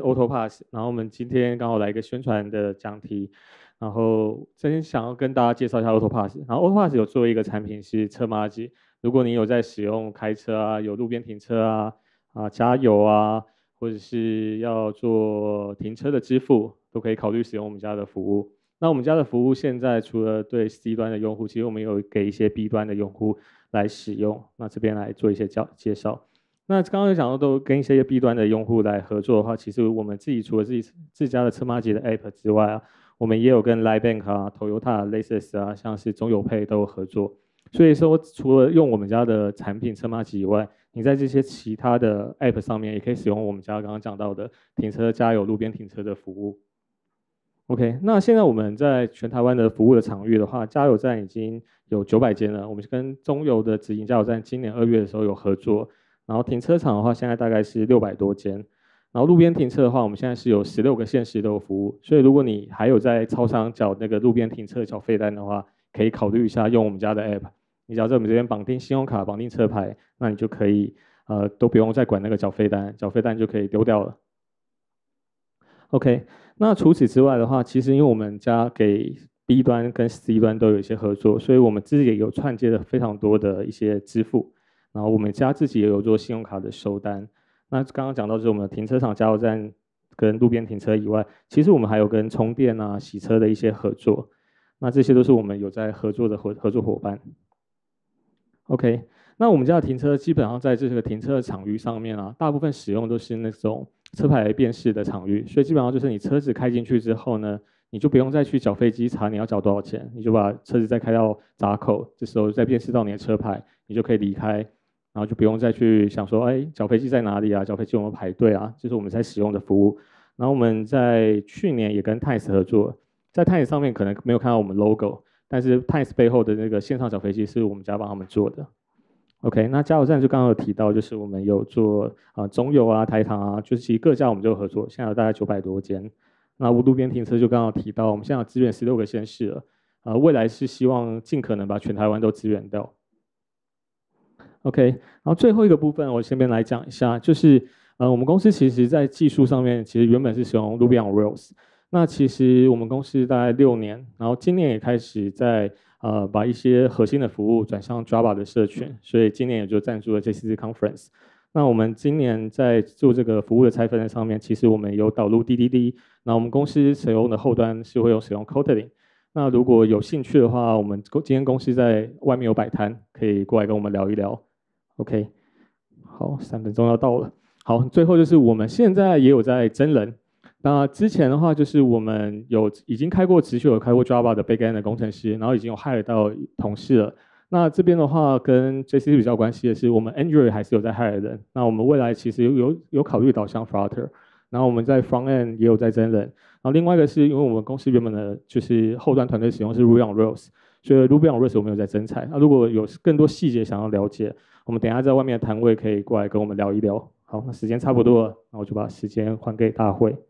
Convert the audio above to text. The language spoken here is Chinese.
AutoPass，然后我们今天刚好来一个宣传的讲题，然后这边想要跟大家介绍一下 AutoPass。然后 AutoPass 有做一个产品是车马机，如果你有在使用开车啊，有路边停车加油啊，或者是要做停车的支付，都可以考虑使用我们家的服务。那我们家的服务现在除了对 C 端的用户，其实我们有给一些 B 端的用户来使用。那这边来做一些介绍。那刚刚有讲到，都跟一些 B 端的用户来合作的话，其实我们自己除了自家的车马吉的 App 之外啊，我们也有跟 Line Bank 啊、Toyota、Lexus 啊，像是中友配都有合作。所以说，除了用我们家的产品车马吉以外，你在这些其他的 App 上面也可以使用我们家刚刚讲到的停车、加油、路边停车的服务。OK，那现在我们在全台湾的服务的场域的话，加油站已经有900间了。我们跟中油的直营加油站今年2月的时候有合作，然后停车场的话，现在大概是600多间。然后路边停车的话，我们现在是有16个县市都有服务。所以如果你还有在超商缴那个路边停车缴费单的话，可以考虑一下用我们家的 App。你只要在我们这边绑定信用卡、绑定车牌，那你就可以都不用再管那个缴费单，缴费单就可以丢掉了。OK，那除此之外的话，其实因为我们家给 B 端跟 C 端都有一些合作，所以我们自己也有串接了非常多的一些支付。然后我们家自己也有做信用卡的收单。那刚刚讲到就是我们的停车场、加油站跟路边停车以外，其实我们还有跟充电啊、洗车的一些合作。那这些都是我们有在合作的合作伙伴。OK，那我们家的停车基本上在这个停车的场域上面啊，大部分使用都是那种车牌辨识的场域，所以基本上就是你车子开进去之后呢，你就不用再去缴费机查你要缴多少钱，你就把车子再开到闸口，这时候再辨识到你的车牌，你就可以离开，然后就不用再去想说，哎，缴费机在哪里啊？缴费机有没有排队啊？这是我们在使用的服务。然后我们在去年也跟 Times 合作，在 Times 上面可能没有看到我们 logo。但是 Times 背后的那个线上小飞机是我们家帮他们做的。OK，那加油站就刚刚有提到，就是我们有做中油啊、台糖啊，就是其实各家我们就有合作，现在有大概900多间。那路边停车就刚刚提到，我们现在有支援16个县市了，未来是希望尽可能把全台湾都支援掉。OK，然后最后一个部分我先来讲一下，就是我们公司其实在技术上面，其实原本是使用 Ruby on Rails。那其实我们公司大概6年，然后今年也开始在把一些核心的服务转向 Java 的社群，所以今年也就赞助了 JCC Conference。那我们今年在做这个服务的拆分的上面，其实我们有导入 DDD，那我们公司使用的后端是会使用 Kotlin。那如果有兴趣的话，我们今天公司在外面有摆摊，可以过来跟我们聊一聊。OK， 好，3分钟要到了。好，最后就是我们现在也有在真人。那之前的话，就是我们已经开过持续有开过 Java 的 Backend 的工程师，然后已经有 hire 到同事了。那这边的话，跟 JCC 比较关系的是，我们 Android 还是有在 hire 人。那我们未来其实有考虑导向 Flutter， 然后我们在 Frontend 也有在真人。然后另外一个是因为我们公司原本的就是后端团队使用是 Ruby on Rails， 所以 Ruby on Rails 我们有在征才。那如果有更多细节想要了解，我们等一下在外面的摊位可以过来跟我们聊一聊。好，那时间差不多了，那我就把时间还给大会。